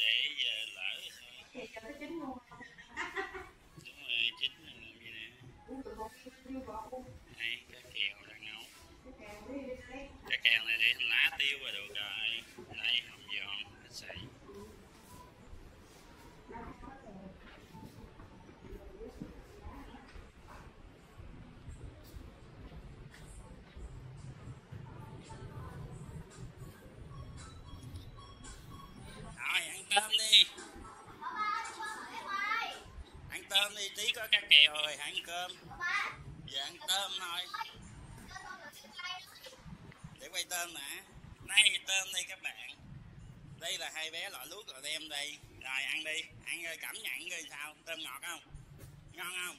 để giờ lỡ thôi. Đúng rồi, chín rồi làm gì nè. Đây, cá kèo đang nấu. Cá kèo này để lá tiêu và được rồi. Đây, hồng giòn, hết sảy. Rồi, ăn cơm đi. Ăn cơm đi, tí có cá kèo rồi, ăn cơm. Giờ ăn tôm thôi. Để quay tôm nè. Đây, tôm đây các bạn. Đây là hai bé lọ luốc rồi đem đây. Rồi ăn đi, ăn rồi cảm nhận coi sao. Tôm ngọt không? Ngon không?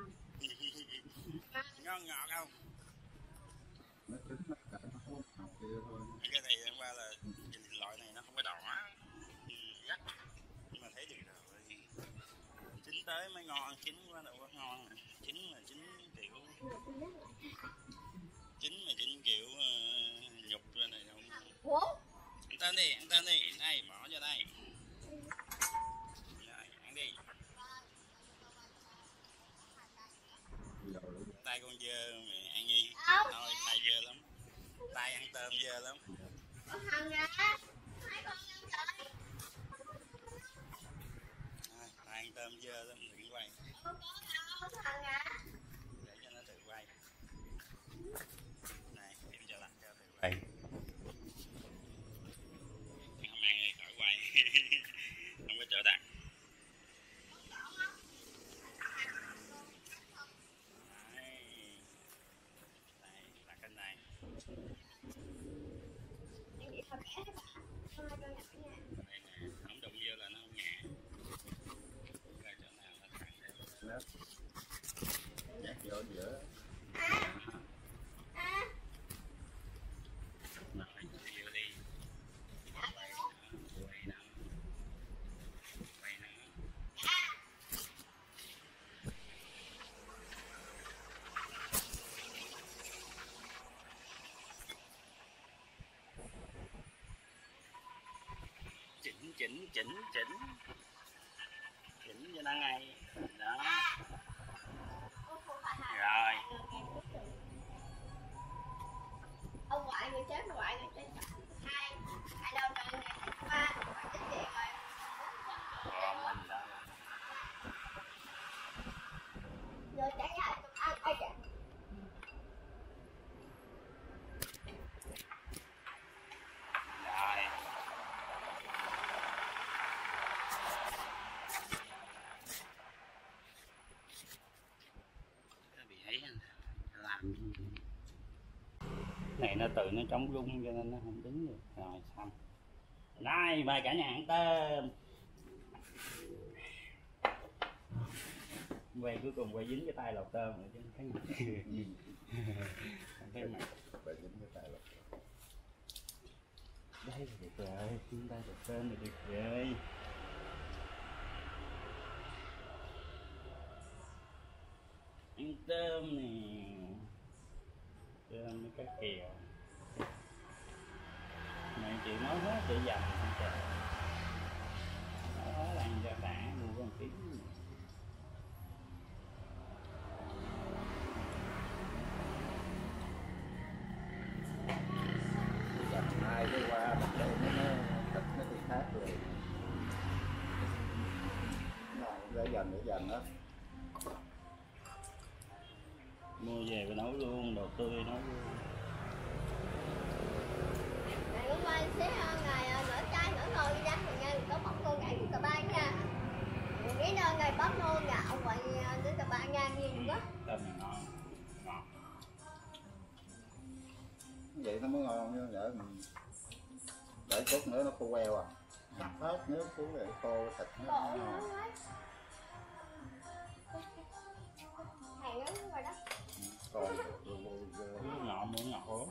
Ngon ngọt không? Nó chín nó cả nó không ngọt kia thôi. Cái này hôm qua là loại này nó không có đỏ gắt, nhưng mà thấy được rồi. Chín tới mới ngon, chín quá đâu có ngon. Chín mà chín kiểu nhục ra này không. Ăn tên đi, ăn tên đi. Đây, bỏ vô đây. Rồi, ăn đi. Tay con dơ mày ăn đi. Thôi, tay dơ lắm. Tay ăn tôm dơ lắm. Con Hằng à, hai con ăn trời. Tay ăn tôm dơ lắm, đừng quay. Con Hằng à. Để cho nó tự quay. Này, em cho đặt cho tự quay. Không ăn thì khỏi quay. Không có chỗ đặt. Đây, đặt cái này. Đây nè, không đụng vô là nó không nhẹ. Rồi chỗ nào nó thẳng để Dắt vô giữa. Rồi, vô đi. Quay nữa. Quay nữa. Chỉnh cho nó ngay đó. Rồi Ông ngoại người chết, ngoại người chết. Hai đâu rồi này, ba ngoại chết vậy rồi. còn mình đó. Rồi cả nhà cùng ăn ai vậy? Rồi nó bị ấy làm gì này, nó tự nó chống rung cho nên nó không đứng được. Rồi xong. Đây, mời cả nhà ăn tôm. Quay cuối cùng quay dính cái tay lột tôm rồi chứ không thấy mặt. Không thấy mặt. Phải dính cái tay lột. Đây là được rồi, chúng ta lột tôm là được rồi. Ăn tôm nè. Tôm với cá kèo. Mày chị nói hết để dành không trời. Nói hết ăn cho đã, mua con tí. Dành hai cái qua bắt đầu nó thịt nó thì khác rồi. Này để dành đó. Mua về và nấu luôn, đồ tươi nấu luôn. Ngày hôm qua xế ngày nửa chai nửa nồi đi đánh rồi nha, có bóc luôn gãy của ba nha. Nghĩ nơi ngày bóc luôn nha, ông ngoại đến cả ba nha, nhiều quá. Tôm này ngon, ngọt. Vậy nó mới ngon chứ, để mình để chút nữa nó khô queo à. Hết nếu xuống để khô thịt nó ngon. Hàng đó rồi đó. Còn Ngọt muốn ngọt hố.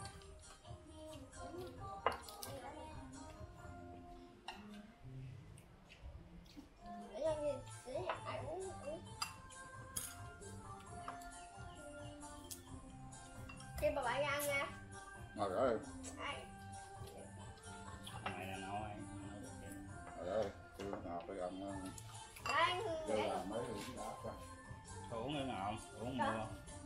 Để cho nhìn xế ai uống. Khi bà bạn ăn nha. ngồi rồi. Này là nấu ăn. Rồi ơi, tôi ngon. Đây, Đây là mấy cái đá quá. Tôi uống nữa ngọn, uống mua.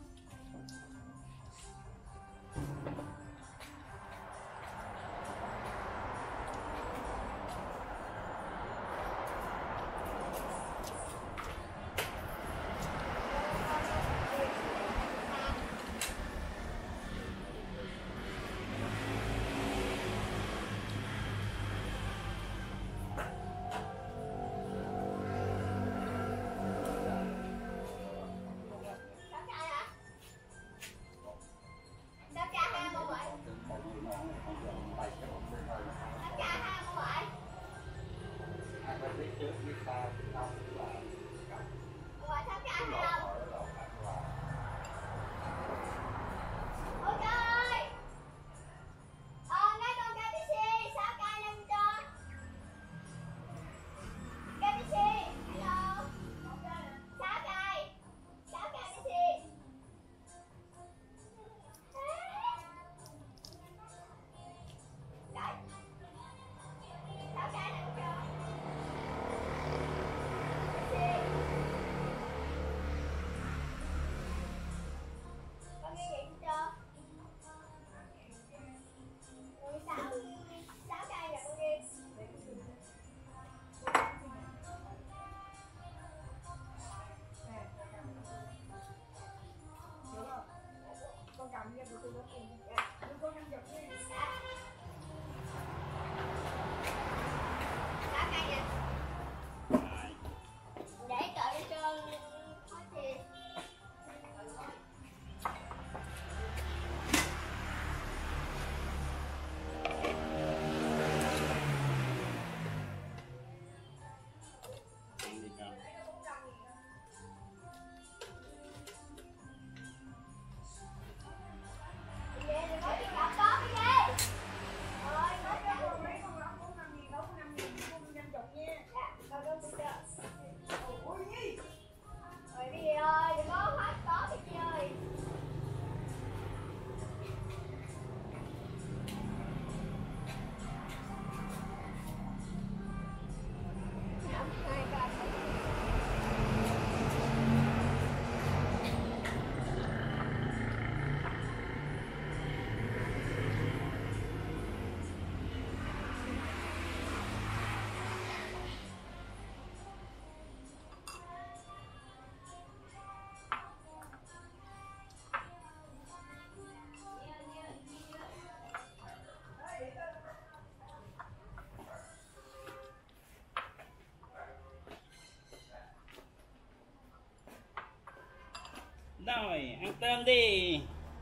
Rồi, ăn cơm đi.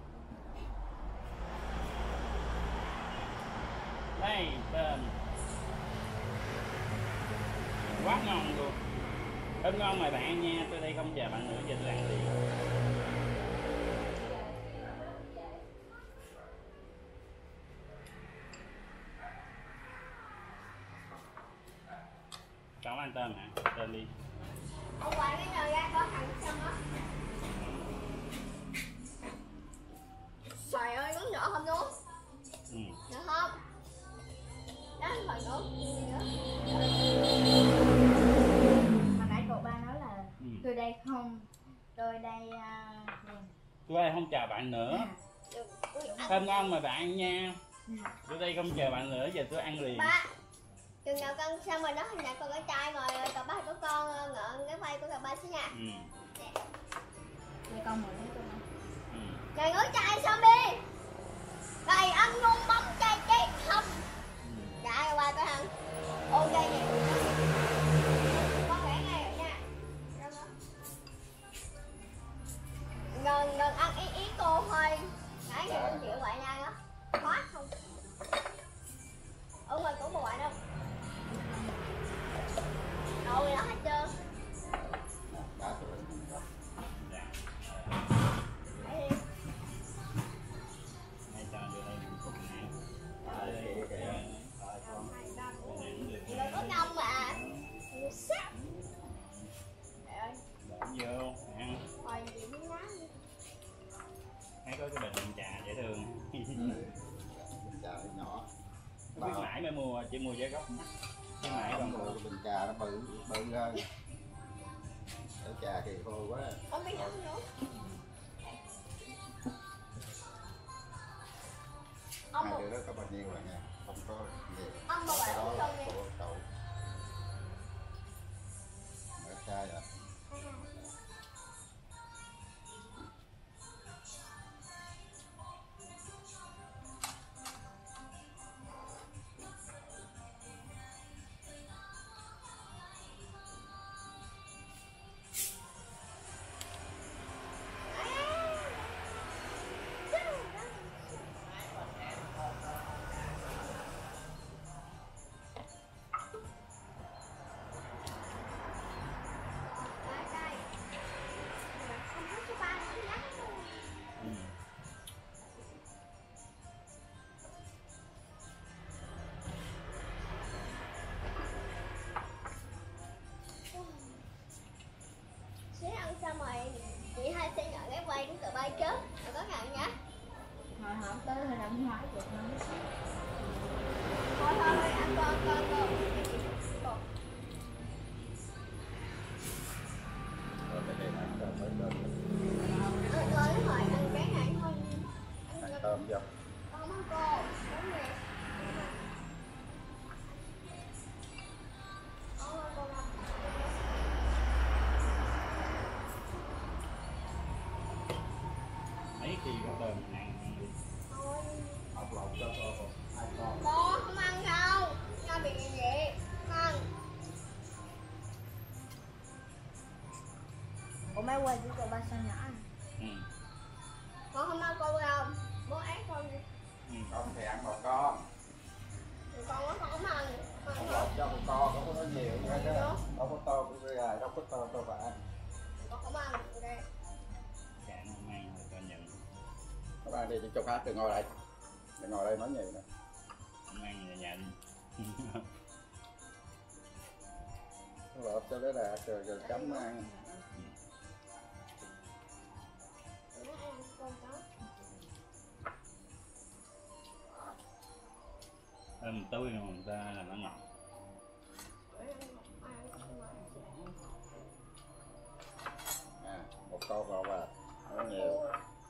Đây, cơm. Quá ngon luôn. Cơm ngon mời bạn ăn nha, tôi đây không chờ bạn nữa, giờ tôi ăn liền. Cậu ăn tôm hả? Tôm đi. Ông ngoài cái nồi ra có thằng xong đó. Trời ơi, uống nữa không nuốt? Được không? Đó phải nuốt gì nữa. Hồi nãy cậu ba nói là tôi đây không, tôi đây tôi đây không chờ bạn nữa. Cơm ngon mà bạn ăn nha. Tôi đây không chờ bạn nữa, giờ tôi ăn liền. Ba, chừng nào con xong rồi đó, hồi nãy con có trai ngồi cậu ba của con ngợn cái vai của cậu ba xíu nha. Đây con mời tôi ăn. Trời ngứa chai xong đi. Rồi ăn luôn bóng chai chết không. Dạ qua tôi ăn. Ok vậy. Con khỏe ngay rồi nha. Gần ăn ý cô thôi. Nãy giờ con chịu vậy nha đó. Khóa không. Ở ngoài cũng ngoại đâu. Rồi đó hết trơn. Có ngông mà. Sắc. Vô ăn. Rồi gì miếng lá đi. Thấy có cái bình trà dễ thương. Bình trà nhỏ. Khuyến mãi mới mua, chỉ mua giá gốc. Khuyến mãi Không còn mua bình trà nó bự hơn. Ở trà thì khô quá. Không biết ăn nữa. Ông Hai đứa đó có bao nhiêu rồi nha, không có nhiều. ông mà bạn uống cơm đi. Cậu mở chai à. Xíu ăn xong rồi chị hai sẽ nhận cái quay của tụi bay trước rồi có nhận nhá. Hồi hộp tới hồi năm ngoái được nó. Thôi ăn con. Rồi cái này ăn cơm mới cơm. Rồi đúng rồi, ăn cái này thôi. Ăn cơm vô. Con ăn cô, đúng rồi. mấy khi có cơm mình ăn đi. Học lộn cho con. Hai con. Con không ăn đâu, nó bị gì vậy? Con. Ủa mấy quay của cậu ba sao nhỏ à? Con không ăn cô đâu, bố ép con đi. Con thì ăn một con. Con nó không ăn. Học lộn cho một con, không có nói nhiều nha chứ. Đâu có to bây giờ, đâu có to phải ăn. Con không ăn được đây. Dạ nó mang rồi cho nhận. Các bạn đi cho khác thì ngồi đây. Đừng ngồi đây nói nhiều nè. Mang rồi nhận. Lột cho đó là rồi chấm ăn. Nó ăn con đó. Tươi mà người ta là nó ngọt. À, một con vào và nó nhiều.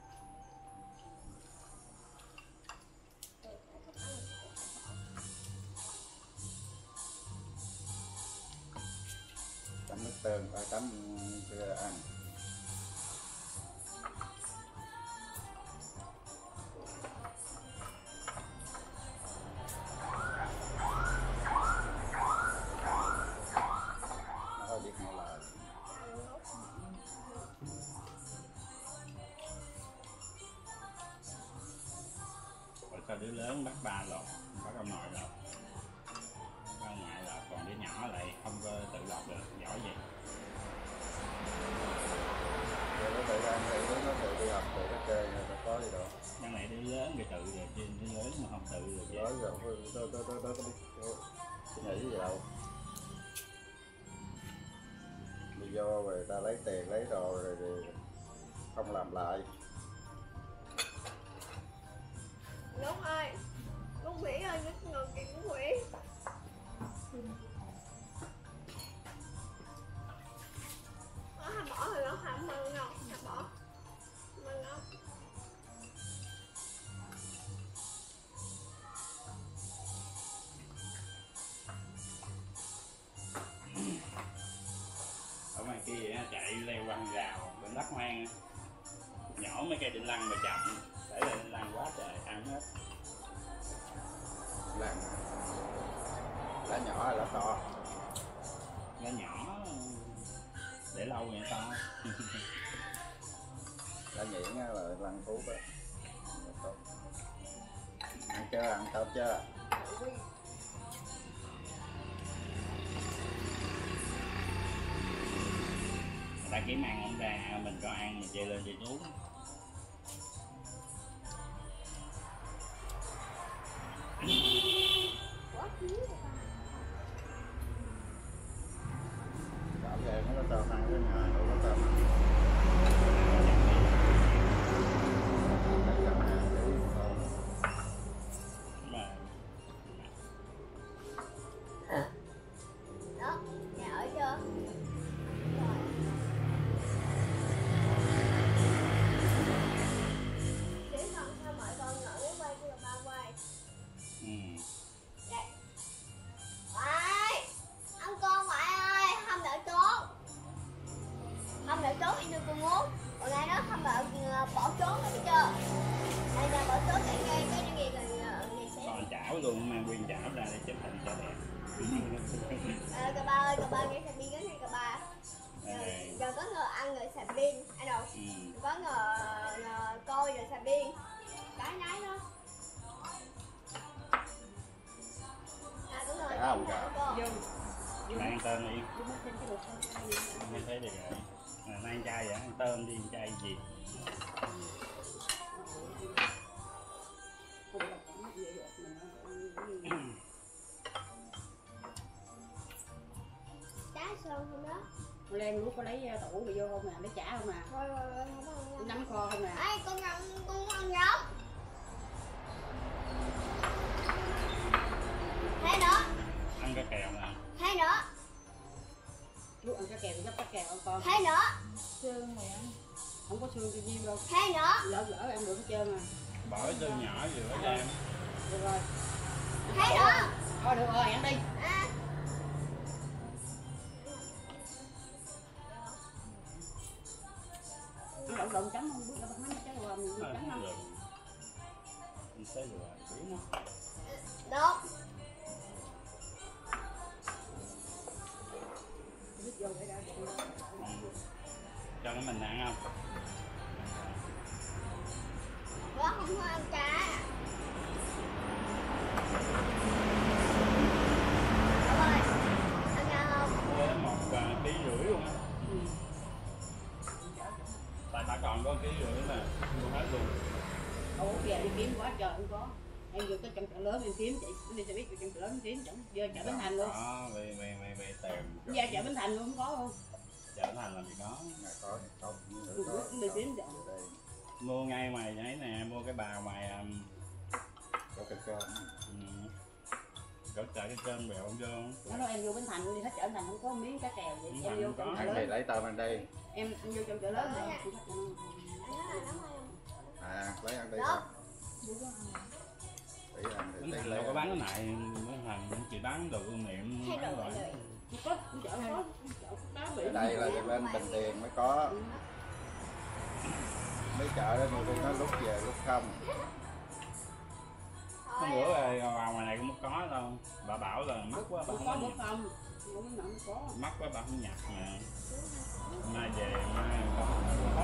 Chấm nước tương phải chấm chưa ăn. Nó biết ngay là Rồi sao đứa lớn bắt ba lột, bắt ông nội lột, bắt ông ngoại lột, còn đứa nhỏ lại không có tự lột được, giỏi vậy. rồi nó tự ăn thì nó tự đi học tự nó chơi nó có gì đâu. Cái này đứa lớn thì tự rồi, chứ đứa lớn mà không tự rồi vậy. Nói rồi tôi nghĩ gì đâu. Đi vô rồi ta lấy tiền lấy đồ rồi thì không làm lại. Đúng ơi, con Mỹ ơi, nhất ngồi kìa con Mỹ. Nó hả bỏ rồi nó hả mừng không? Hả bỏ. Mừng không? Ở ngoài kia á, chạy leo quanh rào bên đất hoang, nhỏ mấy cây đinh lăng mà chậm, để là đinh lăng quá trời ăn hết. Làm lá nhỏ hay lá to? Nó nhỏ để lâu vậy to. Lá nhuyễn á là lăn thuốc á. Ăn chưa, ăn cơm chưa? Người ta kiếm ăn không ra, mình có ăn mình chơi lên chơi xuống. Quá chiếu rồi con. Bảo vệ nó có cho ăn cái nhà đâu có cho ăn. Mà Đó, ăn tôm đi. Nghe thấy được rồi. Mà ăn chay vậy, ăn tôm đi, ăn chay gì? Cá sơn không đó. Lên lúc có lấy tủ rồi vô không nè, lấy chả không nè, Rồi không ăn. nấm kho không nè. Ê, con ăn giống. Thế nữa. Ăn cái kèo nè. Thế nữa. Lúc ăn cá kèo thì gấp cá kèo con. Thế nữa. Xương này ăn. Không có xương tự nhiên đâu. Thế nữa. Lỡ ăn được hết trơn à. Bỏ cái xương nhỏ vừa ra. Được rồi. Thế nữa. Thôi được rồi, ăn đi. À. Ăn đậu đậu chấm không biết là bắt mấy trái qua mình chấm không. Mình sẽ lựa kỹ nó. Được. Biết vô để ra. Cho nó mình ăn không? Bữa không có ăn cá. Rồi. Ăn không? Với một ký rưỡi luôn á. Tại bà còn có 1,5 kg mà mua hết luôn. Ủa kìa đi kiếm quá trời không có. Em vô tới trong chợ lớn em kiếm chị, đi sẽ biết trong chợ lớn em kiếm chẳng giờ chợ Bến Thành luôn. Đó, về tìm. Ra chợ Bến Thành luôn không có luôn. Chợ Bến Thành làm gì có. Có. Đi kiếm chợ. Mua ngay mày nãy nè, mua cái bào mày Có cái cơm. Có chợ cái cơm bèo không vô. Nó nói em vô Bến Thành đi, hết chợ Bến Thành không có miếng cá kèo vậy. Em vô trong chợ Ăn thì lớn. lấy tôm ăn đây. Em vô trong chợ lớn rồi. À, lấy ăn đây Được. con. Để ăn Bến để Thành lấy. đâu có bán cái này, Bến Thành chỉ bán đồ lưu niệm. Thay đổi rồi. rồi. Có chợ có cá bị. Ở đây là bên Bình Điền mới có. Mấy chợ đó nhiều khi nó lúc về lúc không. Hôm bữa vào ngoài này cũng có đâu. Bà bảo là mắc quá bà Có không bữa có. không? Không có có. Mắc quá bà không nhặt mà. Mai về mai có hết.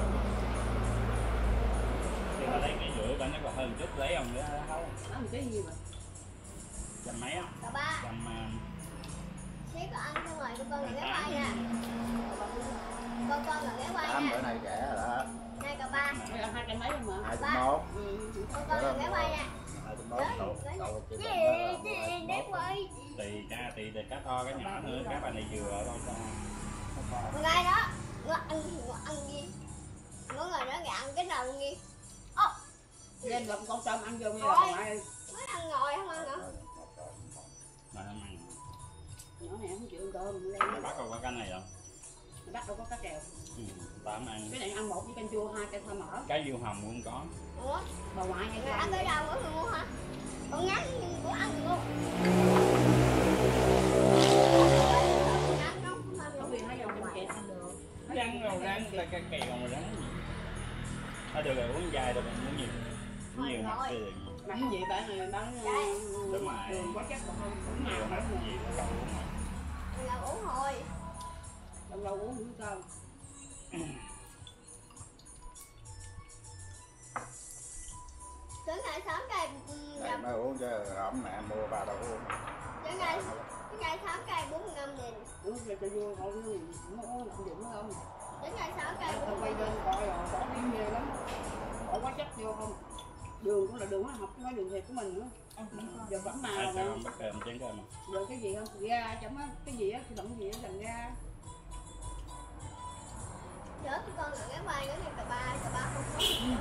Thì bà lấy cái rưỡi bà nó còn hơn chút lấy không nữa không? Đó một cái gì mà. Trăm mấy á? Cậu ba. Trăm Xíu có ăn xong rồi con là ghé quay nha. Con là ghé quay Tám bữa nha. nay rẻ rồi đó. Này cậu ba. Bây giờ 200 mấy không mà. 2,1. Con là ghé quay nha. 2,1 cậu chỉ Gì cần ghé quay. tùy cá to cá nhỏ nữa, cá bà này vừa thôi con. Một ngày đó nó ăn gì? Nó ngồi đó ăn cái đầu gì? Lên gặp con tôm ăn vô như Rồi. là ngoại. Mới ăn ngồi không ăn nữa. Mà không ăn. Nhỏ này không chịu ăn cơm lên. Bà bắt con qua canh này không? Bắt đâu có cá kèo. Ta không ăn. Cái này ăn một với canh chua, 2 cây thơm mỡ. Cái diêu hồng cũng có. Ủa? Bà ngoại hay Rồi sao? ăn cái đầu của người mua hả? Con ngắn nhưng cũng ăn được luôn. Có viên thấy không? Kẹt ăn được. Rắn rồi rắn, cái kèo rồi rắn. Thôi được rồi, uống dài rồi mình muốn nhiều. Nhiều mặt thì Mà cái gì bạn này bán đúng rồi. đường quá chắc còn không cũng Nhiều nào mặt hết gì rồi. đâu uống rồi. Mình là uống thôi. Trong lâu uống cũng sao. Tới ngày sáng cây Này mới uống chứ ổng mẹ mua 3 đâu uống. tới ngày sáng cây 45.000. Uống về cho vui thôi chứ không có làm dụng không. Tới ngày sáng cây Tao quay lên coi rồi bỏ tiếng ghê lắm. Bỏ quá chất vô không. Đường cũng là đường hóa học, không phải đường thiệt của mình nữa. Giờ vẫn mà Ai mà. sao không bắt cơm chén cơm mà. Rồi cái gì không? Ga chấm á, cái gì á, cái động gì á thành ra. Nhớ cái con là ghé quay cái cà ba không có.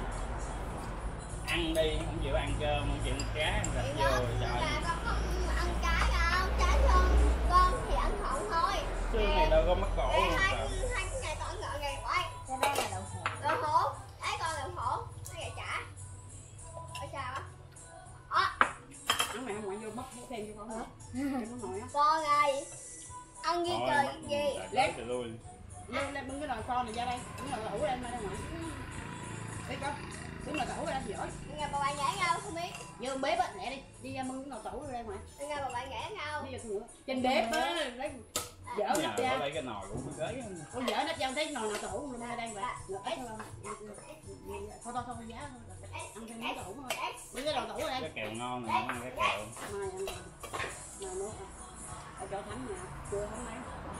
Ăn đi, không chịu ăn cơm, không chịu ăn cá, ăn Thì thịt nhớ vô rồi trời. là con không ăn cá đâu, trái con thì ăn hỏng thôi. Xương này đâu có mắc cổ Ê, luôn hai trời. cái ngày con ngựa ngày quay. Cái đó là đậu hũ. Đậu hũ, thấy con đậu hũ, nó gà chả. Ở sao á? Ăn mày không ngoại vô mất thêm cho con hả? Cho con ngồi á. Con này ăn gì Thôi, trời mắc gì? lấy từ lui. Lên bưng cái nồi con này ra đây, bưng nồi ủ lên đây ngoại. Thấy không? Bưng nồi ủ ra giỏi. Nghe bà bạn nhảy nhau không biết. Vô bếp á, lẹ đi, đi ra bưng cái nồi tủ ra ngoại. Nghe bà bạn nhảy nhau. Đi vô nữa. Trên bếp á, lấy dở Nhà nắp có ra. lấy cái nồi cũng có ghế không? Con dở nắp ra thấy nồi nào tủ luôn ra đây vậy. Ít thôi. Thôi giá thôi. Ăn thêm mấy tủ thôi. Bưng cái nồi tủ ra đây. Cái kèo ngon này, ăn cái kèo. Mai ăn. Mai nấu. Ở chỗ Thắm nè, chưa Thắm mấy.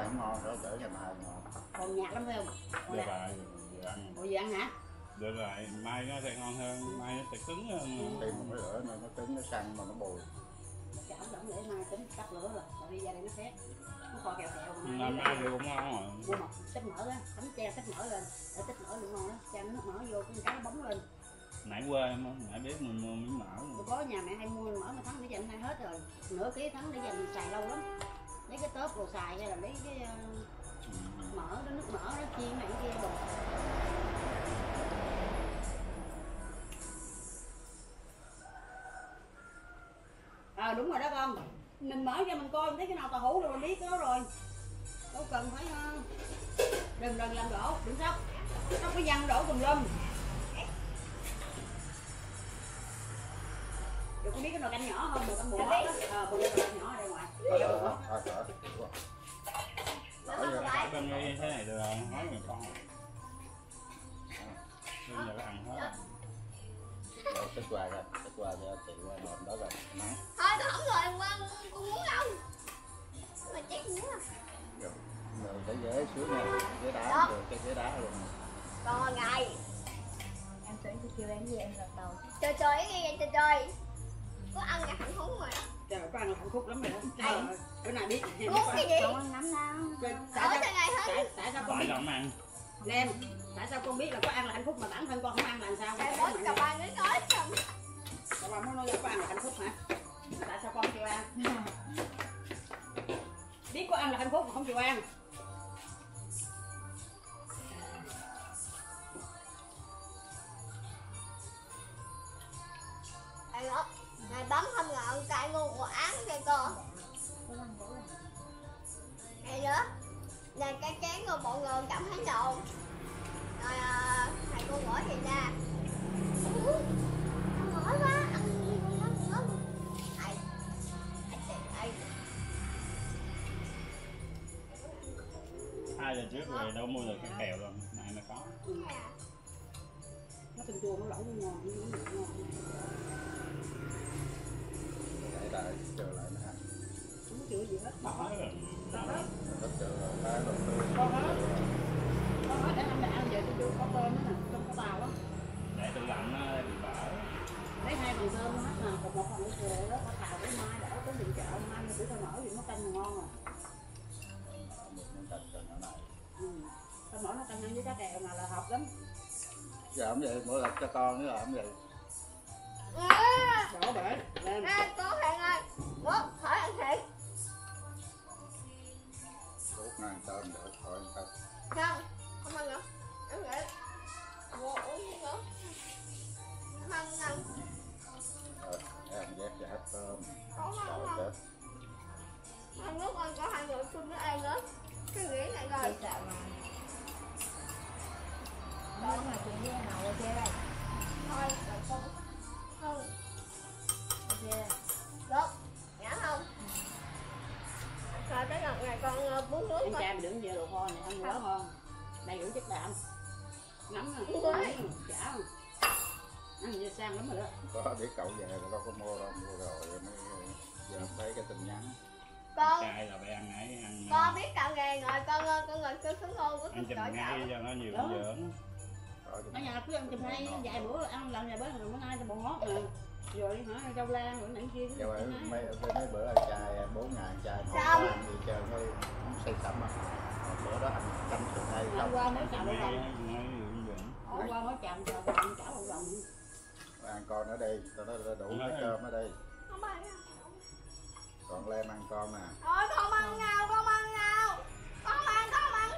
không ngon đó, để ngày mai ngon. Còn nhạt lắm phải không? Đưa lại vừa ăn. Ủa gì ăn hả? Đưa lại mai nó sẽ ngon hơn, mai nó sẽ cứng hơn. Khi mà mới lửa nó cứng, nó săn mà nó bùi. Chảo đóng để mai tính cắt lửa rồi, rồi đi ra đây nó khét. Nó kho kẹo kẹo. Mai thì cũng ngon rồi. Mua một tích mỡ á, tấm tre tích mỡ lên, để tích mỡ luôn ngon á, cho nước mỡ vô cái nó bóng lên. Nãy quên, nãy biết mình mua miếng mỡ. Tôi có nhà mẹ hay mua mỡ mà Thắng để dành hay hết rồi, nửa ký Thắng để dành xài lâu lắm. Lấy cái tớp rồi xài hay là lấy cái mỡ đó, nước mỡ đó chiên này kia rồi. Đúng rồi đó con, mình mở cho mình coi mình thấy cái nào tàu hũ rồi mình biết cái đó rồi, đâu cần phải đừng làm đổ, đừng sốc, nó có văng đổ tùm lum. Được con biết cái nồi canh nhỏ không? Nồi canh bùa đó. Bùa canh nhỏ ở đây ngoài. Ở bên đây thế này được rồi, nói người con. Bây giờ có ăn hết. Rồi xích qua ra, xích qua cho chị qua nồi đó rồi nắng. Thôi tôi không rồi con muốn đâu. Mà chết muốn à. Rồi cái ghế xuống nha, ghế đá được, cái ghế đá luôn. Còn ngày. Em tưởng tôi kêu em gì em lần đầu. Trời nghe vậy trời. Có ăn là hạnh phúc rồi đó. Trời có ăn là hạnh phúc lắm rồi đó. Bữa nào biết. Muốn cái gì? Không ăn lắm đâu. Tại sao con biết? Ăn. Em, tại sao con biết là có ăn là hạnh phúc mà bản thân con không ăn là sao? Trời bố cà ba nói xong. Cà ba muốn nói có ăn là hạnh phúc hả? Tại sao con chịu ăn? Biết có ăn là hạnh phúc mà không chịu ăn. Anh ơi, này bấm không ngọn cài ngu của án cho con. Này nữa, này cái chén của mọi người cảm thấy đồ. Rồi thầy cô gửi thì ra. Ăn ngon quá, ăn ngon. Thầy, thầy. 2 giờ trước rồi đâu mua được cái kẹo rồi, này nó có. Nó tình chua nó lẩu nó ngon, nó ngon. Để lại chờ lại nó ăn. Không chịu gì hết. Đó rồi. Đó hết. Nó chờ lại đầu tư. Con hết. Con hết để ăn lại ăn về tôi chưa có tôm nữa nè, trong cái tàu á. Để tủ lạnh nó bị bở. Lấy 2 phần tôm hết nè, còn 1 phần nữa đó, có tàu với mai đỡ có điện chợ, mai nó tao mở gì nó canh ngon rồi. Tao mở nó canh ăn với cá kèo mà là hợp lắm. Giờ không vậy, mỗi lần cho con nữa làm vậy. Đổ bể lên. Có Thằng ơi, bố, hỏi ăn thiệt. Thuốc nó ăn tôm để khỏi ăn tôm. Không ăn nữa. Ăn vậy. Mua uống nữa. Không ăn. Rồi, em ghép cho hết tôm. Không Rồi ăn. chết. Ăn lúc ăn có 2 người chung với ai nữa. Cái nghĩ này rồi. Sợ mà. Đó mà chị như thế nào ok đây. Thôi, không. Không. Ok. Được. Nhả không? Rồi tới lần này con bún nước Em coi. cha mình đứng về đồ kho này ăn quá ngon. Đầy đủ chất đạm. Nấm nè, chả. Ăn như sang lắm rồi đó. Có biết cậu về mà đâu có mua đâu, mua rồi mới giờ thấy cái tin nhắn. Con Cay là phải ăn ấy, ăn. con biết cạo nghề rồi, con ngồi cứ xuống ngô của Ăn chùm cạo ngay cho nó nhiều dưỡng. Ở nhà cứ ăn chùm hay vài bữa ăn lần vài bữa rồi bữa nay cho bột ngót rồi. Rồi hả rau lan rồi nãy kia. Giờ mấy bữa ăn chay 4 ngày ăn chay không ăn gì chơi mới say sẩm à. Bữa đó ăn canh sườn hay Hôm không. qua mới chạm một Ngay vòng. dưỡng. Hôm qua mới chạm chảo một vòng. Ăn con ở đây, tao nói đủ cái cơm ở đây. Không ăn. Còn Lem ăn con nè. Thôi không ăn nào, không ăn nào. Không ăn.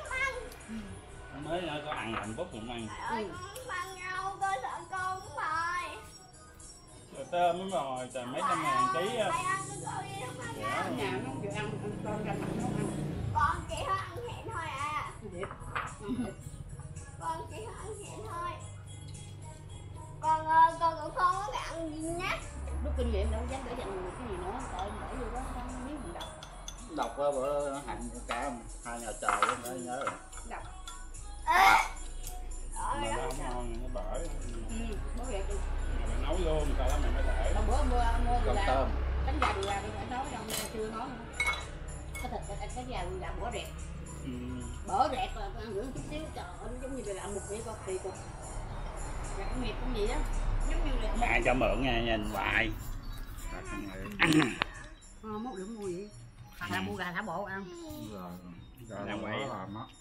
Mới có ăn hạnh phúc cũng ăn. Trời ơi, con ăn nhau, tôi sợ con cũng rồi. Rồi tôm mới rồi, trời mấy trăm ngàn ký. Mày ăn cái con đi không ăn Dạ. đâu. Nhà nó vừa ăn con rành nó ăn. Con chỉ có ăn hẹn thôi à. Thiệt. Con chỉ có ăn hẹn thôi. Con cũng không có ăn nhát. Lúc kinh nghiệm đâu dám để dành cái gì nữa, tội để vô đó không miếng mình đọc. Đọc á bữa nó hành cả 2 nhà trời đó mới nhớ rồi. Đọc. Mà nó không ngon, nó bở. Bố vậy đi. Mày nấu luôn, sao đó mày mới để. Hôm bữa mua Con gà, tôm. cánh gà đùi gà tôi phải nói đâu chưa nói nữa. Cái thịt cái gà đùi gà bỏ rẹt. bở rẹt là ăn nữa chút xíu, trời ơi, nó giống như là làm một vậy con kỳ cục. Rẹt công nghiệp cũng vậy đó, giống như là ai cho mượn nha, nhìn hoài. mốt được mua vậy. Hoặc là mua gà thả bộ ăn. Rồi làm vậy làm á.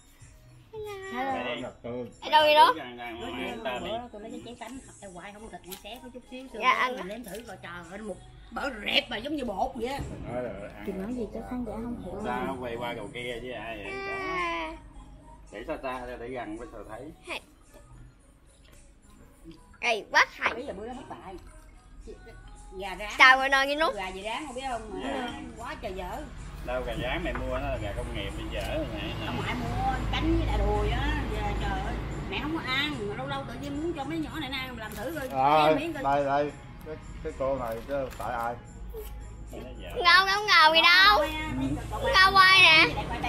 Ở đâu vậy đó? Tôi lấy cái chén cánh thật ra hoài không có thịt nó xé có chút xíu. Dạ ăn. Mình nếm thử coi, trời ơi, một bở rẹp mà giống như bột vậy á. Chị nói gì cho khán giả không hiểu. Sao quay qua cầu kia với ai vậy? Đó. Để xa để gần với thờ thấy. Ê, quá hay. Bây giờ bữa đó thất bại. Gà rán. Chào mọi người nghe nút. Gà gì rán không biết không mà quá trời dở. Đâu gà rán mày mua nó là gà công nghiệp bây giờ này. Ông ngoại mua cánh với lại đùi á, giờ trời ơi, mẹ không có ăn, mà lâu lâu tự nhiên muốn cho mấy nhỏ này ăn làm thử coi. Đây cái cô này chứ tại ai? Ngâu gì đâu. Ngâu quay nè.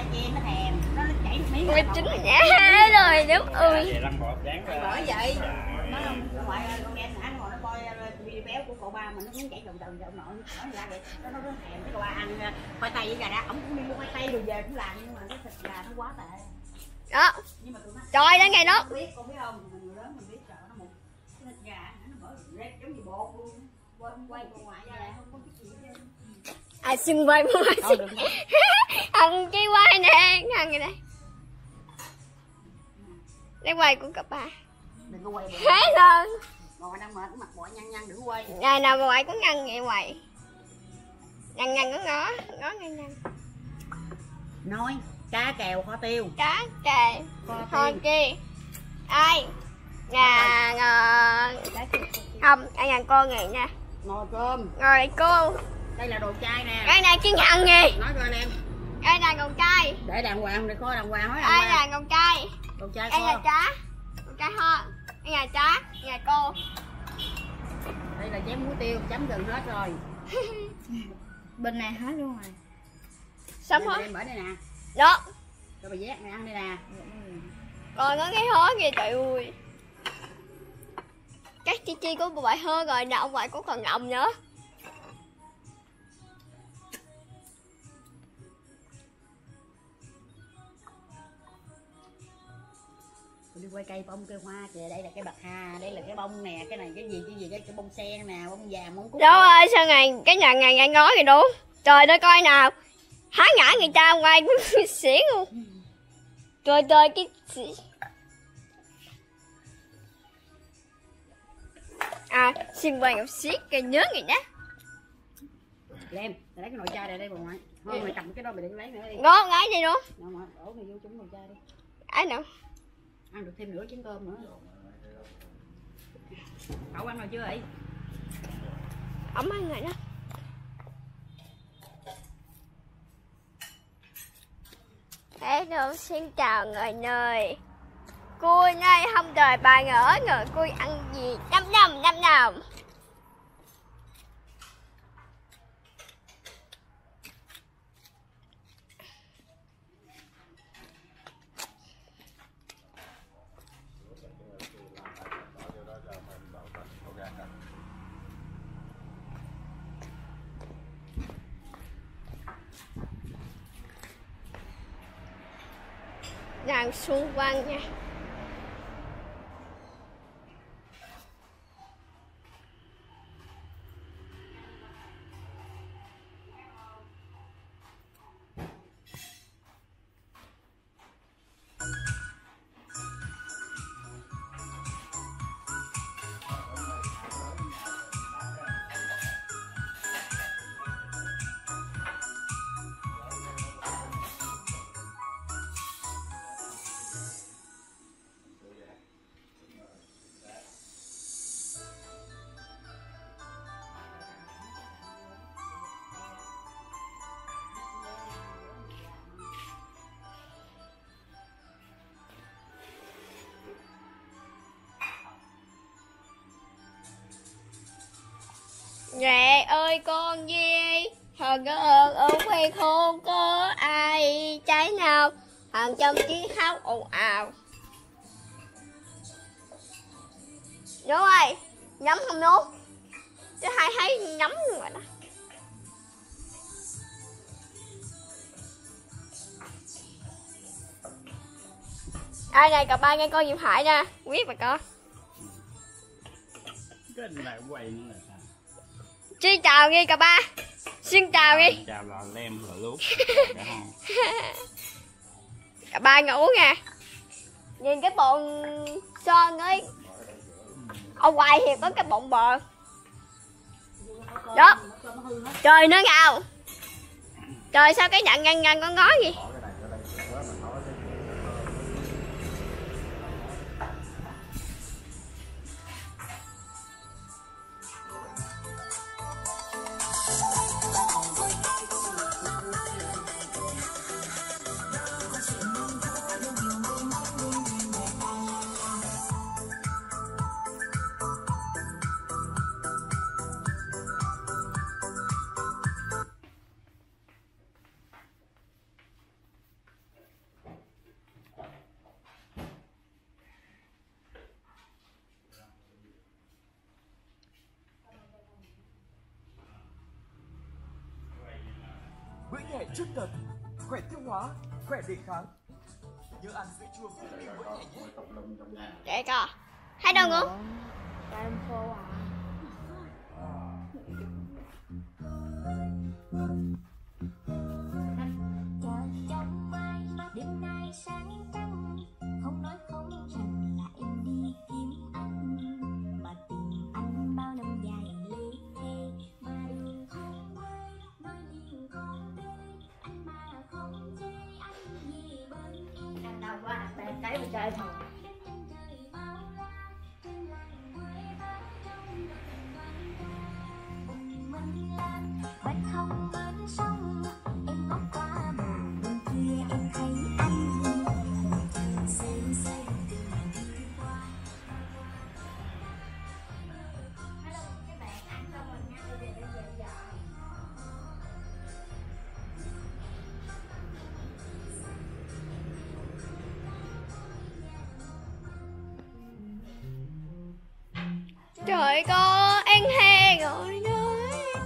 Quay chính nhẹ rồi đúng ơi. Bởi vậy nó ngoại ơi, con nghe anh ngồi nó coi video béo của cậu ba mình nó muốn chảy đồng nội nó ra vậy nó thèm cái cậu ba ăn khoai tây với gà đá, ổng cũng đi mua khoai tây rồi về cũng làm, nhưng mà cái thịt gà nó quá tệ đó. Nhưng mà tụi nó Trời đến ngày đó biết, con biết không, mình người lớn mình biết sợ nó một cái thịt gà nó mở rét giống như bột luôn, quay con ngoại ra không có cái gì hết. ai xin quay mua ăn cái quay nè, ăn cái này để quay của cặp ba Đừng có quay bụng. thế thôi. Ngồi đang mệt, mặt bội nhăn đừng quay. Ngày nào mà quay cũng ngăn vậy quay. Nhăn có ngó nhăn. Nói cá kèo kho tiêu. Cá kè kho kia. Ai? Ngà không, ai ngàn con này nha. Nồi cơm. Rồi cô. Đây là đồ chay nè. Cái này chứ ăn gì? Nói coi anh em. Đây là còn cay. Để đàng hoàng, để kho đàng hoàng nói. Đây là còn cay. Đồ chay Đây là kho. cá. Còn cá ho. Đây là cá, nhà cô. Đây là chén muối tiêu, chấm gần hết rồi. Bên này hết luôn rồi. Sắm hết. Em ở đây nè. Đó. Cho bà vét này ăn đây nè. Còn có cái hó kìa trời ơi. Các chi của bà hơ rồi nè, ông ngoại cũng còn ngọng nữa. Đi quay cây bông cây hoa kìa, đây là cái bạc hà, đây là cái bông nè, cái này cái gì cái bông sen nè, bông vàng, bông cúc. Đâu ơi, sao ngày cái nhà ngày ngó kìa đúng. Trời đất coi nào. Há ngã người ta ngoài cũng xỉn luôn. Trời cái xin quay ngọc xiết cái nhớ người đó. Lem, lấy cái nồi chai này đây bà ngoại. Thôi mày cầm cái đó mày đừng lấy nữa đi. Ngó ngái gì nữa. Đâu mà đổ mày vô trúng nồi chai đi. Ai nữa? Ăn được thêm nửa chén cơm nữa. Cậu ăn rồi chưa vậy? Ấm ăn rồi đó. Thế đâu, xin chào người nơi. Cui ngay không đời bà ngỡ người cui ăn gì năm năm. Đang xung quanh nha. Mẹ ơi con gì thần ở quê không có ai trái nào, thằng trong chí khóc ồn ào. Đúng rồi, nhắm không nốt chứ hai thấy nhắm rồi đó. Ai này cậu ba nghe con Diệp Hải nha, quyết mà con. Cái này quay nữa là sao? Xin chào nghe cậu ba. Xin chào đi. Chào là lem là lút. Cậu ba ngủ nha. Nhìn cái bồn son ấy. Ở ngoài thì có cái bọng bò. Đó. Trời nữa ngào. Trời sao cái nhận ngăn con ngó gì? Bữa nhẹ chất đợt, khỏe tiêu hóa, khỏe đề kháng. Nhớ ăn sữa chua protein bữa nhẹ nhé. Để coi. Thấy đâu ngủ? Em khô à. Đêm nay sáng trăng, không nói không rằng là em đi kiếm anh, mà tìm anh bao năm dài lê thê, mà đường không quay nói liền không tê, anh mà không chê anh về bên em. Anh đâu quá, bạn cái mà chơi thôi. Trời bao la trên làng quê bao trong đồng vàng ca, mình lan bạch không bên sông, em ngóc qua bờ bên kia em thấy anh xem từ đi qua. Hello các bạn, ăn xong rồi nha, bây giờ về giờ. Trời có ăn he rồi đó.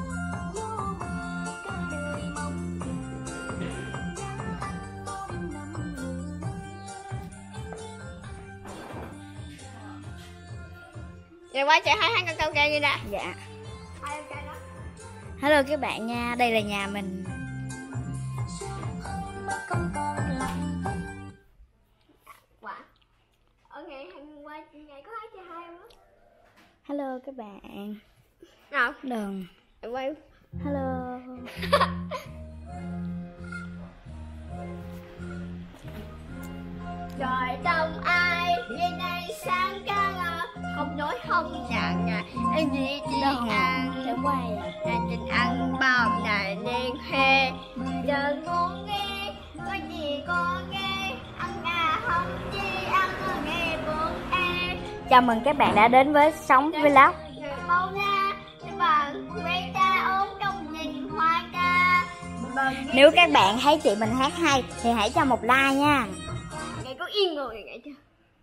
Giờ qua chị hai hát con câu ca gì nè. Dạ. Hai câu đó. Hello các bạn nha, đây là nhà mình. Quả. Ở ngày hôm qua ngày có hát cho hai không á? Hello các bạn. Nào, Đừng. em quay. Hello. Trời đông ai bên đây sáng ca không nói không nhận em chỉ Đâu ăn để quay à. anh định ăn bao ngày đêm hè giờ muốn nghe có gì có nghe ăn gà không chi ăn nghe buồn em. Chào mừng các bạn đã đến với Sống Vlog. Người bao la bằng quê ta ốm trong nhìn hoa ca. Nếu các bạn thấy chị mình hát hay thì hãy cho một like nha. Ngày có yên người vậy chứ.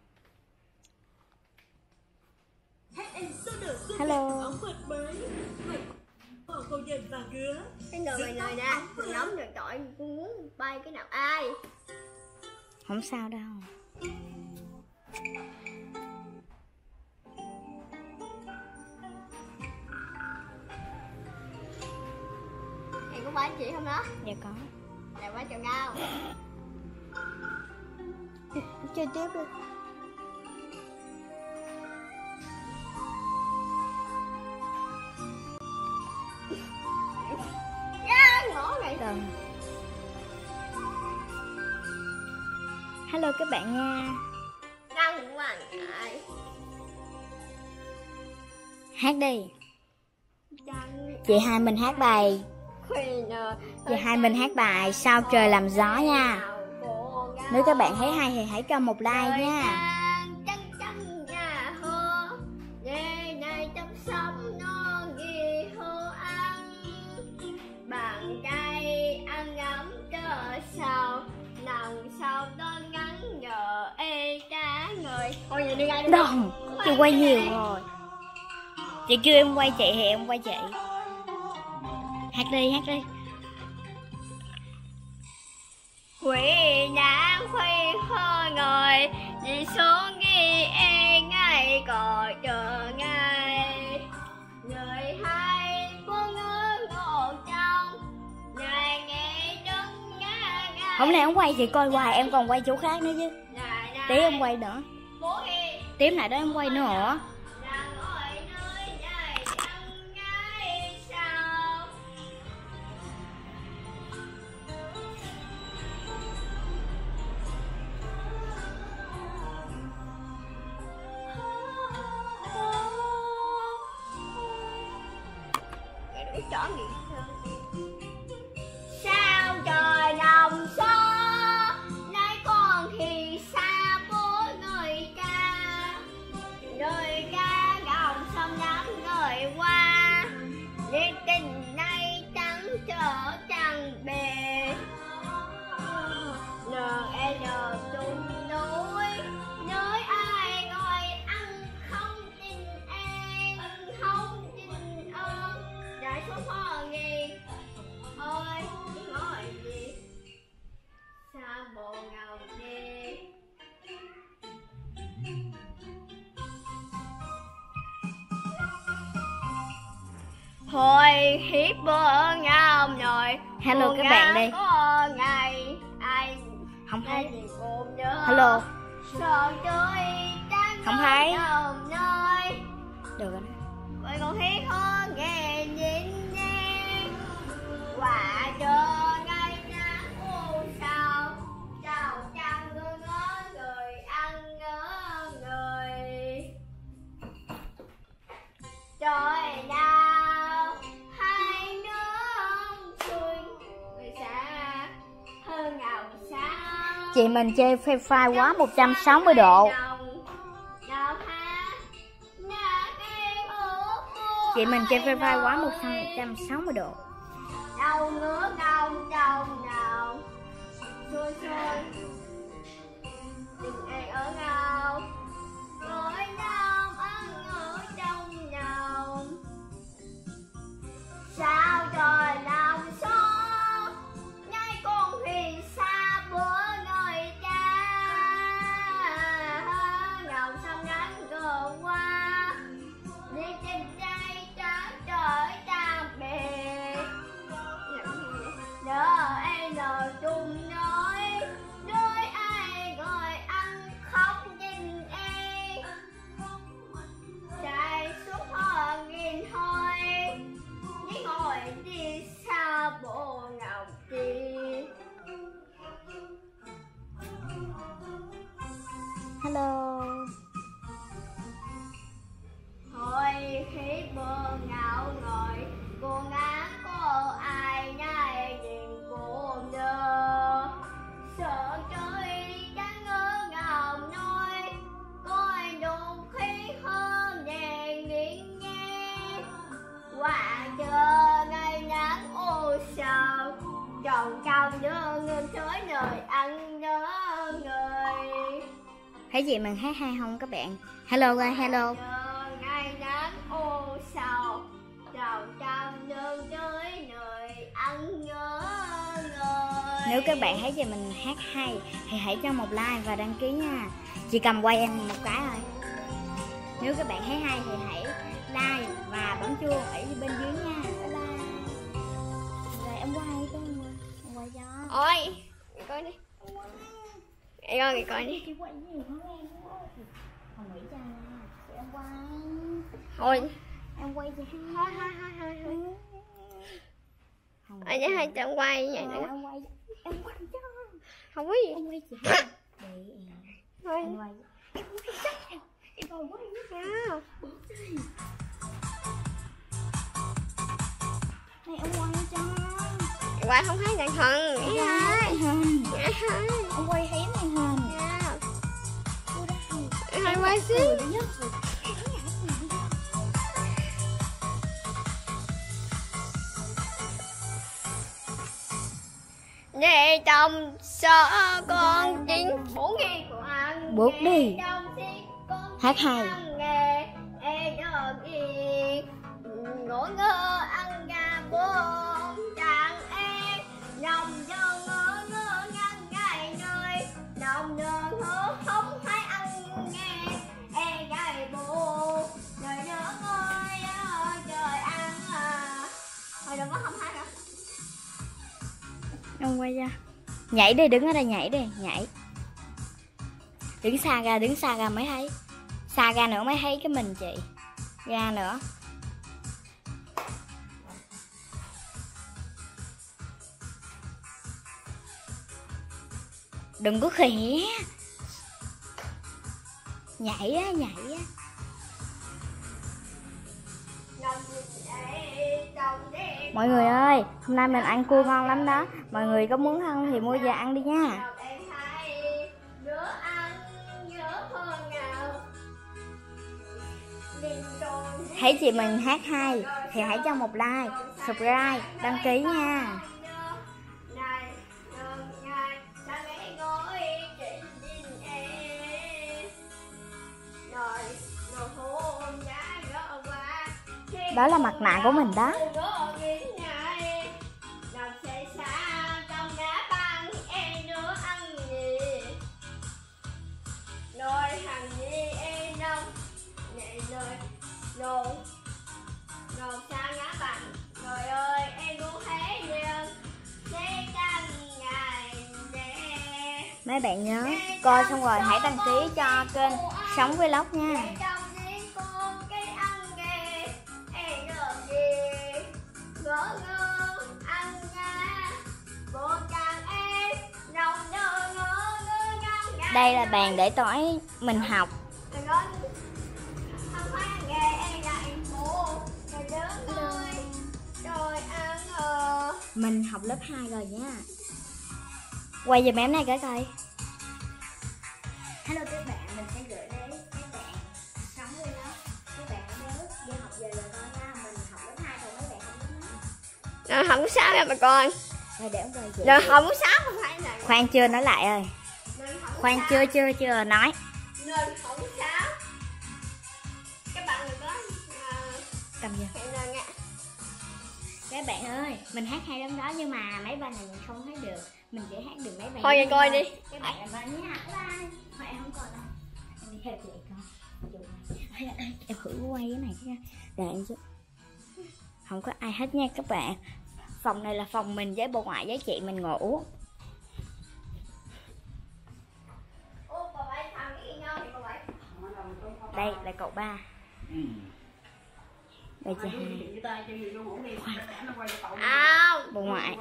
Hello. Cái người này nè, nóng rồi tội con muốn bay cái nào ai. Không sao đâu. Này có phải anh chị không đó? Dạ có. Là quá chào nhau. Chơi tiếp đi. Ngỏ này. Đừng. Hello các bạn nha. Đăng hoàng ngại. Hát đi. Đăng Chị hai mình hát bài. khuyên Chị hai mình hát bài Sao trời làm gió nha. Nếu các bạn thấy hay thì hãy cho một like nha. Chân chân nhà hô. Ngày này trong sống nó ghi hô ăn. Bàn cây ăn ngắm chờ sao. Nằm sau đó ngắn nhờ ê cá người. Ôi vậy đi ngay đi. Đừng. Chị quay nhiều rồi. Chị kêu em quay chị thì em quay chị. Hát đi, hát đi. Quỷ nhãn khuyên hơ người Đi xuống ghi em ngay cõi chờ ngay. Người hay buông ngỡ ngột trong ngày ngày đứng ngã ngã. Hôm nay ông quay chị coi hoài, em còn quay chỗ khác nữa chứ. Tí em quay nữa. Tím lại đó em quay nữa. Sao trời nằm gió nay con thì xa bố người cha gồng sông nắng người qua liên tình nay trắng trở trăng bề nờ e nờ tung núi nơi ai ngồi ăn không tin em không tin ơn đại số phò gì ôi ngồi gì sao bộ ngầu đi. Thôi hiếp bơ ngao nồi. Hello các bạn đây. Có ngày ai Không thấy. cùng nhớ. Hello. Sợ chơi trắng Không thấy. nơi. Được rồi. Vậy còn thấy hơn nghe nhìn nghe. Quả chờ ngày nắng u sao. Chào chào ngơ ngỡ người ăn ngỡ người. Trời nào hai nước xuôi người xa hơn ngào sao. Chị mình chơi Free Fire quá 160 độ. Chị mình chơi Free Fire quá 160 độ. Đầu ngứa ngông trong nào xuôi xuôi tình ai ở ngào nỗi đau ăn ở trong nhau. Sao trời nằm gió ngay con thì xa bữa nơi cha ngầu sông nắng gờ qua đi trên dây trắng trời trang bề nhớ em nở chung nói nơi ai gọi ăn khóc nhìn em chạy xuống hơn nghìn thôi với ngồi đi xa bộ ngọc đi. Hello. Thôi khi bơ ngạo ngồi cô ngán cô ai nay nhìn cô nhớ sợ trời chẳng ngỡ ngào nói coi đồn khí hơn đèn nghiêng nghe quả chờ ngày nắng ô sao chồng cao nhớ ngân tới nơi ăn nhớ người. Thấy chị mình hát hay không các bạn? Hello guys, hello. Ngày nắng ô sao chào trăm đơn tới nơi ăn nhớ người. Nếu các bạn thấy chị mình hát hay thì hãy cho một like và đăng ký nha. Chị cầm quay em một cái thôi. Nếu các bạn thấy hay thì hãy like và bấm chuông ở bên dưới nha. Bye bye. Rồi em quay cho em quay cho. Ôi coi đi em coi đi. Chị quay gì không em? Không nghĩ cho nha. Em quay. Thôi Em quay chị thôi. Anh với hai chồng quay vậy nữa. Em quay. Em quay cho. Không có gì. Em quay chị. Để Thôi em quay. Em còn quay nữa. Này em quay cho. Quay không thấy cẩn thận. Này hình. Em quay thấy này hình. Hai quay xíu. Để trong sợ con chính phủ nghe của anh. Bước đi. Hát hay. Ngỡ ngơ ăn gà bông chẳng em lòng nhớ ngỡ ngơ ngăn ngày nơi lòng nhớ ngỡ không hay ăn Nhảy đi, đứng ở đây nhảy đi, nhảy. Đứng xa ra mới thấy. Xa ra nữa mới thấy cái mình chị. Ra nữa. Đừng có khẽ. Nhảy á, nhảy á. Mọi người ơi, hôm nay mình ăn cua ngon lắm đó. Mọi người có muốn ăn thì mua về ăn đi nha. Thấy chị mình hát hay thì hãy cho một like, subscribe, đăng ký nha. Đó là mặt nạ của mình đó. Mấy bạn nhớ coi xong rồi hãy đăng ký cho kênh Sống Vlog nha. Đây là bàn để tối mình học. Mình học lớp 2 rồi nha. Quay giùm em này coi. Hello các bạn, mình sẽ gửi đến các bạn Sống Vlog. Các bạn nhớ đi học về rồi con nha. Mình học lớp 2 rồi mấy bạn không biết nói. Rồi không có sao nha bà con. Rồi để em quay chị. Rồi không có sao không phải là. Khoan chưa nói lại ơi. Khoan chưa nói. Nên không có sao. Các bạn đừng có Cầm vô. Các bạn ơi, mình hát hay lắm đó nhưng mà mấy bài này mình không thấy được. Mình chỉ hát được mấy bài. Thôi vậy coi đi. Các bạn làm ơn nha. Bye. Thôi em không còn đâu. Em đi theo chị con. Em thử quay cái này nha. Để em giúp. Không có ai hết nha các bạn. Phòng này là phòng mình với bà ngoại với chị mình ngủ. Đây là cậu ba. Đây chị Hai. Bà ngoại.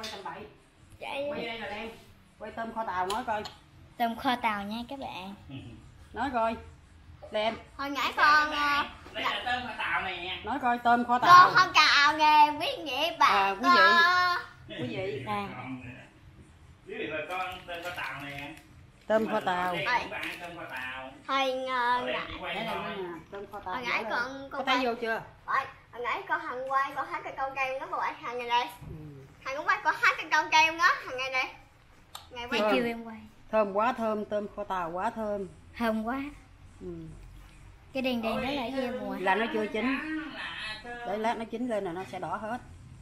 Quay tôm kho tàu nói coi. Tôm kho tàu nha các bạn. Nói coi. Lên. Hồi nãy con Đây là tôm kho tàu này nha. Nói coi tôm kho tàu. con không cào nghề quý vị bà. Quý vị. Quý vị bà con tôm kho tàu này. Tôm kho tàu. Tôm kho tàu. Hồi Tôm kho tàu. hồi nãy con có thấy vô chưa? Hồi nãy con Hằng quay con hát cái câu kêu nó gọi Hằng ngày đây. Hằng cũng quay con hát cái câu kêu nó Hằng ngày đây. Ngày quay kêu em quay. Thơm quá thơm, tôm kho tàu quá thơm. Thơm quá. Cái đèn đó là cái gì mùa? Là nó chưa chín. Để lát nó chín lên là nó sẽ đỏ hết.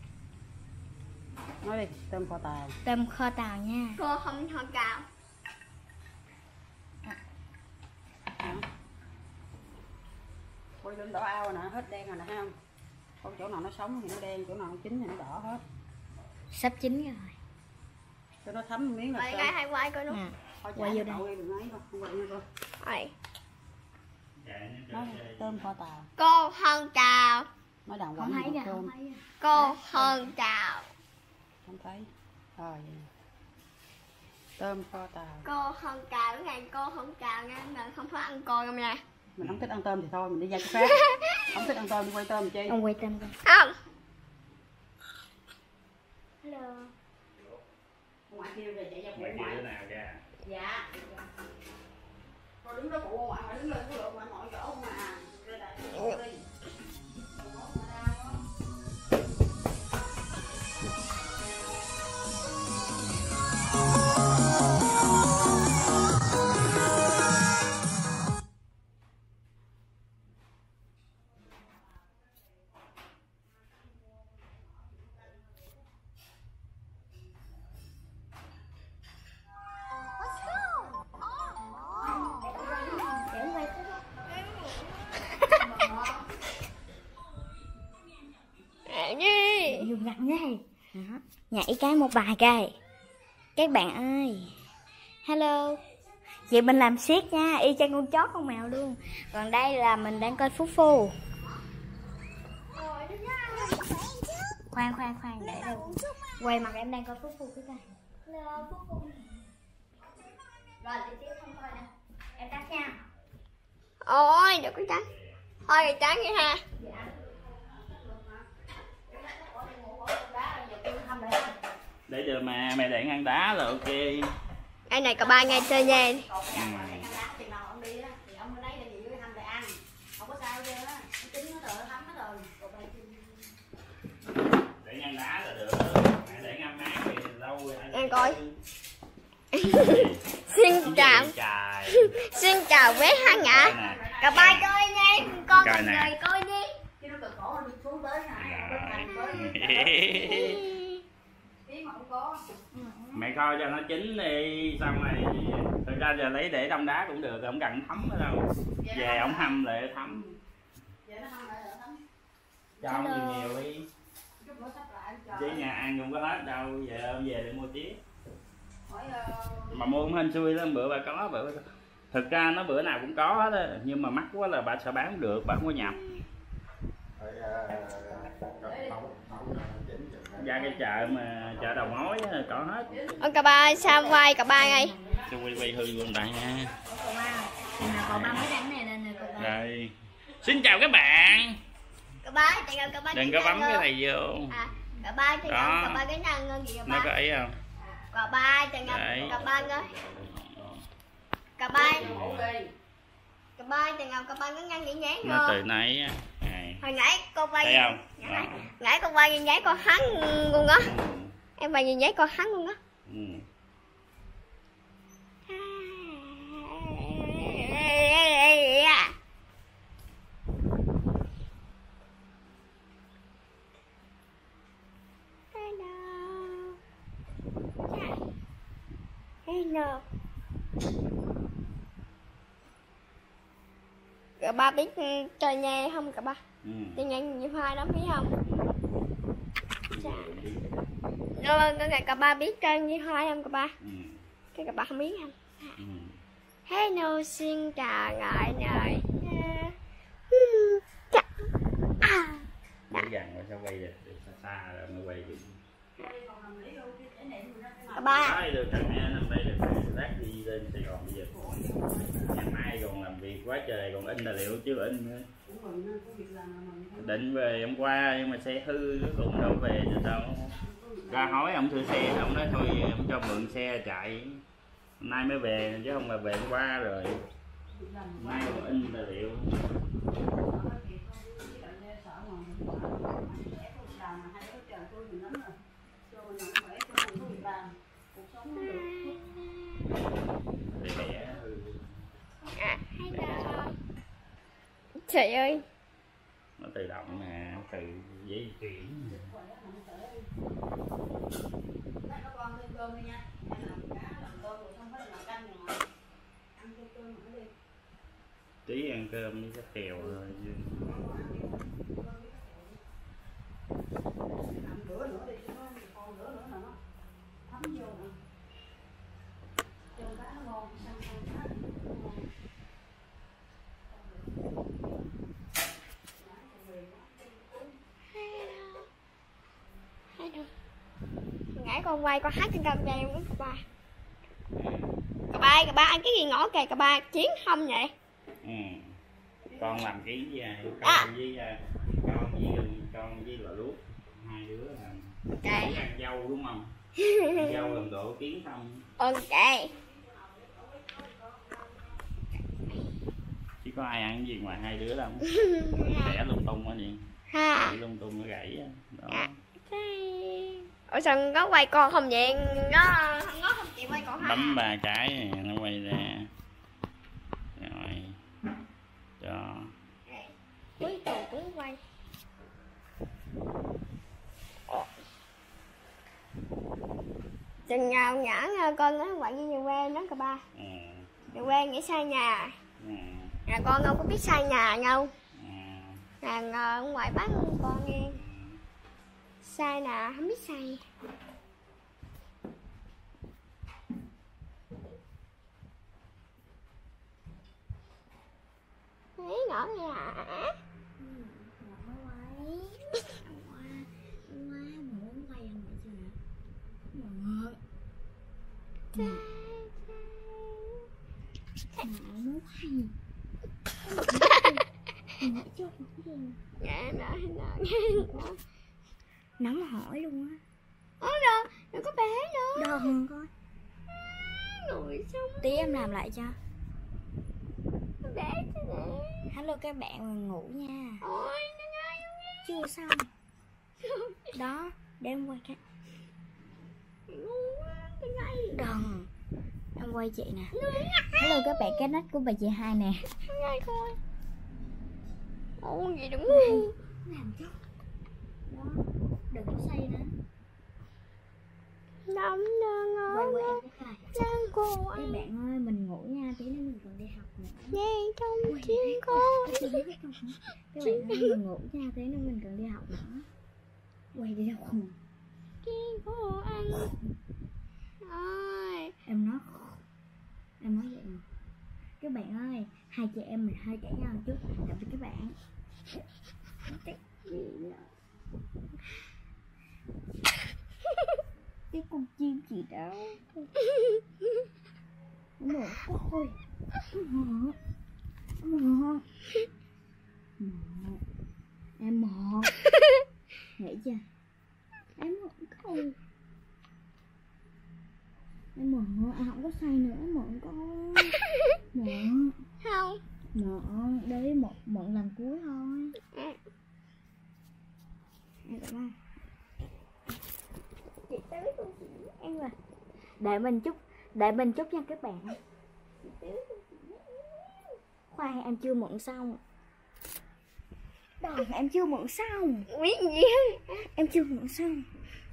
Nói đi, tôm kho tàu. Tôm kho tàu nha. Cô không cào. Quay lên đỏ ao rồi nè, hết đen rồi nè thấy không? Còn chỗ nào nó sống thì nó đen, chỗ nào nó chín thì nó đỏ hết. Sắp chín rồi. Cho nó thấm miếng là Vậy ngay hay quay coi luôn. Thôi quay vô đây. Đừng ấy không quay vô coi. Nói tôm kho tàu. Cô hơn chào. Nói đàng Không hoàng thấy kìa, tôm. không thấy. Cô hơn chào. Không thấy. Rồi. Tôm kho tàu. Cô hơn chào cái ngày cô không chào nha, mình không có ăn cô không nha. Mình không thích ăn tôm thì thôi, mình đi ra chỗ khác. Không thích ăn tôm đi quay tôm chi. Ông quay tôm coi. Không. Hello. Ngoại kêu rồi chạy ra phụ Mày ngoại. kêu nào kìa. Dạ. Rồi đứng đó phụ ngoại mà đứng lên của lượng ngoại ngồi chỗ mà. Rồi đại đi. Dùng ngặt ngay. Nhảy cái một bài coi. Các bạn ơi, hello. Chị mình làm siết nha, y chang con chó con mèo luôn. Còn đây là mình đang coi Phú Phu. Khoan, để đâu. Quay mặt em đang coi Phú Phu cái coi. Rồi, tí không coi nè. Em tắt nha. Ôi, đừng có trắng. Thôi thì trắng vậy ha. Để được mà mày để ngăn đá là ok. Cái này cả ba ngày chơi nha. Để ngăn đá là được. Để ngăn mát thì lâu rồi. Em coi. Xin chào bé Hằng ạ. Cả ba coi nha, con một người coi đi. Mẹ coi cho nó chín đi, xong rồi thực ra giờ lấy để đông đá cũng được, không cần thấm nữa đâu. Về ổng hâm lại thấm. Cho ổng nhiều đi. Chứ nhà ăn không có hết đâu, về để mua tiếp. Mà mua cũng hên xui lắm, bữa bà có bữa. Thực ra nó bữa nào cũng có hết á, nhưng mà mắc quá là bà sợ bán không được, bà không có nhập. Ra cái chợ mà chợ đầu mối có hết. Cả ba sao quay cả ba ngay. Tôi quay hư luôn tại nha. Rồi. Xin chào các bạn. Cả ba đừng có bấm cái này vô. Cả ba thì cả ba cái nào ngon gì cả ba. Nó có ấy không? Cả ba thì cả ba ơi. Cả ba thì cả ba nó nhăn nhảy nhảy rồi. Nó từ nãy hồi nãy con quay thấy không? Nãy con quay nhảy con hắn luôn á. Em quay nhảy con hắn luôn á. Hello. Cả ba biết chơi nha không cả ba? Chơi nha nhiều hai lắm biết không? Rồi cả ba biết chơi như hai không cả ba? Cái cả ba không biết không? Hello, xin chào mọi người. Dễ dàng rồi sao quay được, xa rồi mới quay được. Cả ba. Nói được thằng mẹ nằm đây được, lát đi lên Sài Gòn bây giờ. Ngày mai còn làm việc quá trời, còn in tài liệu chứ in nữa. Định về hôm qua nhưng mà xe hư cùng đâu về được đâu. Ra hỏi ông thưa xe, ông nói thôi ông cho mượn xe chạy. Hôm nay mới về chứ không là về hôm qua rồi. Hôm nay còn in tài liệu. Trời ơi. Nó tự động nè, tự dây chuyển. Tí ăn cơm với cái kèo rồi. Nãy con quay con hát trên cam cho em đó cả ba. Cả ba ăn cái gì ngõ kìa cả ba chiến không vậy? Con làm cái gì con với lò lúa, hai đứa làm ăn dâu đúng không? Ăn dâu làm độ kiến không? Ok. Chứ có ai ăn cái gì ngoài hai đứa đâu. Đẻ lung tung á gì? Đẻ lung tung nó gãy đó. Ủa sao có quay con không vậy? Nó không chịu quay con. Bấm 3 cái nó quay ra. Rồi. Cho. Cuối tuần cuối quay. Chừng nào nhã con nó quậy như nhà quê nó cả ba. Nhà quê nghĩ sai nhà. Nhà con không có biết sai nhà nhau. Nhà ông ngoại bắt con nghe. Sai nè, không biết sai. nhỏ vậy hả? Nhỏ quay. Qua muốn quay anh vậy chưa? Nhỏ. Nhỏ muốn quay. Nhỏ chút nóng hỏi luôn á. Đừng có bé nữa. Đừng coi. Ngồi xong Tí em làm lại cho. bé thế này. Hello các bạn, mình ngủ nha. Ôi nó ngay Chưa xong. Đó, để em quay cái. ngu quá, cái ngay. Đừng. Em quay chị nè. Hello các bạn, cái nách của bà chị Hai nè. Nó ngay coi. Ôi gì đừng ngu. Làm cho. Đó, đừng có say nữa. Nóng nơ Quay ngó quay em cái này. đang cô Các anh bạn ơi, mình ngủ nha, tí nữa mình còn đi học nữa. nghe trong chim cô. Các bạn ơi, mình ngủ nha, tí nữa mình còn đi học nữa. Quay đi đâu không? Chim cô anh ơi. Em nói vậy mà. Các bạn ơi, hai chị em mình hơi cãi nhau một chút. Tạm biệt các bạn. Cái con chim chị đó. Một thôi. Em một. Nghĩ chưa? Em một câu. Em mở, em không có say nữa, mở con. Mở. Không. Mở, đấy mở lần cuối thôi. Em cảm ơn. Chị tới con chị em rồi. Để mình chút nha các bạn. Khoan, em chưa mượn xong. Đừng, em chưa mượn xong. Biết gì Em chưa mượn xong.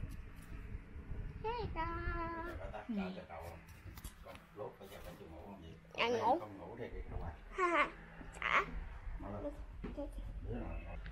hết ta. Ăn ngủ. không ngủ thì đi đâu Ha ha. Chả. mà